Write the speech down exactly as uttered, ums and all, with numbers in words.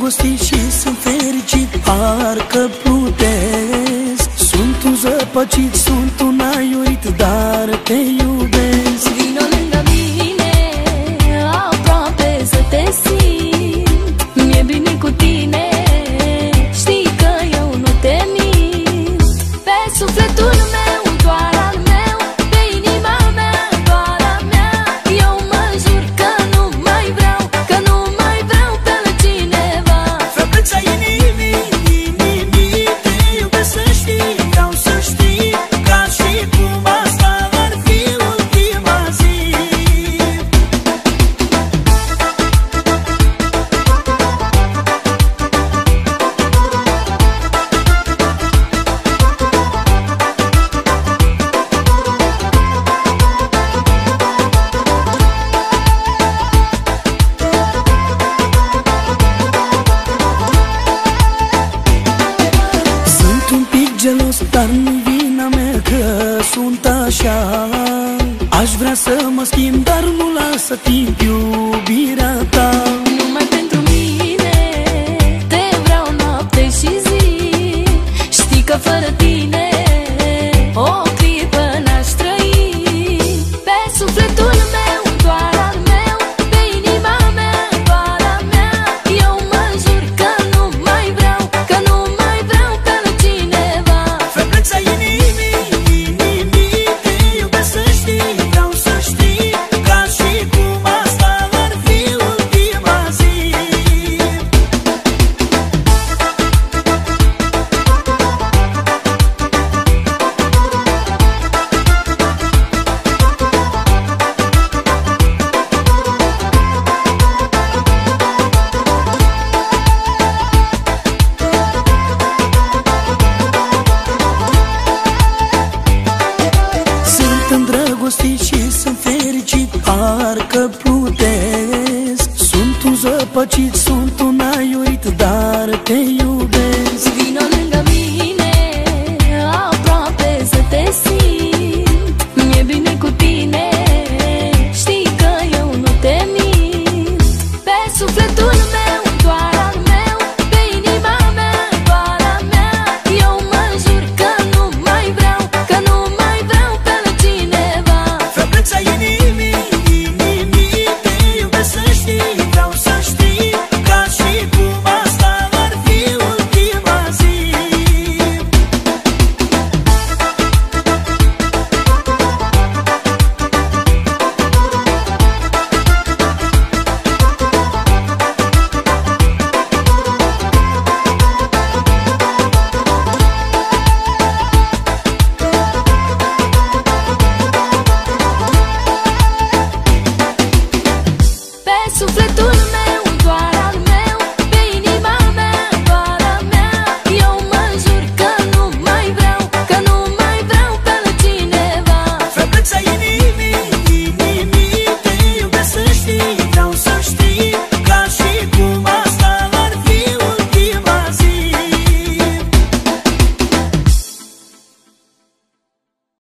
îndrăgostit și sunt fericit, parcă plutesc. Sunt un zăpăcit, sunt un aiurit, dar te iubesc. Vino lângă mine, aproape să te simt. Mi-e bine cu tine, știi că eu nu te mint. Pe sufletul meu, doar al meu, pe inima mea, doar a mea. Eu mă jur că nu mai vreau, că nu mai vreau pe altcineva. Frămânța inimii, inimii, te iubesc să știi, vreau să știi, ca și cum asta ar fi ultima zi. Sunt un pic gelos, dar nu-i vina mea că sunt așa. Aș vrea să mă schimb, dar nu lasă timp,